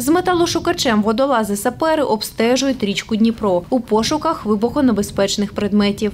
З металошукачем водолази-сапери обстежують річку Дніпро у пошуках вибухонебезпечних предметів.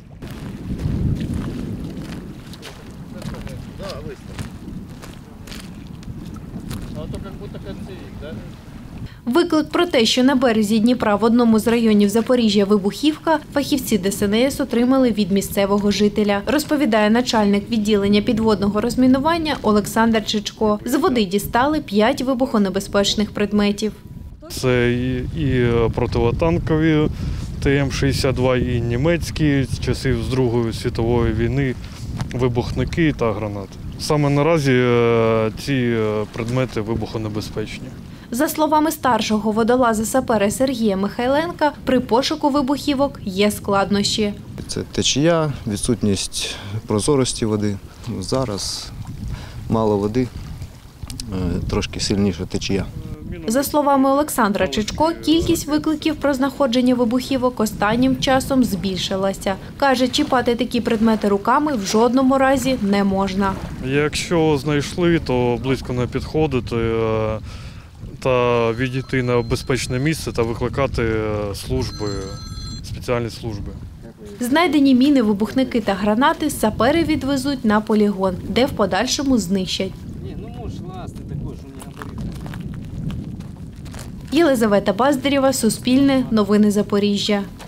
Виклик про те, що на березі Дніпра в одному з районів Запоріжжя вибухівка, фахівці ДСНС отримали від місцевого жителя, розповідає начальник відділення підводного розмінування Олександр Чичко. З води дістали 5 вибухонебезпечних предметів. Це і противотанкові ТМ-62, і німецькі з часів з Другої світової війни вибухники та гранати. Саме наразі ці предмети вибухонебезпечні. За словами старшого водолаза-сапера Сергія Михайленка, при пошуку вибухівок є складнощі. Це течія, відсутність прозорості води. Зараз мало води, трошки сильніша течія. За словами Олександра Чичко, кількість викликів про знаходження вибухівок останнім часом збільшилася. Каже, чіпати такі предмети руками в жодному разі не можна. Якщо знайшли, то близько не підходити та відійти на безпечне місце та викликати служби, спеціальні служби. Знайдені міни, вибухники та гранати сапери відвезуть на полігон, де в подальшому знищать. Єлизавета Баздарєва, Суспільне, Новини Запоріжжя.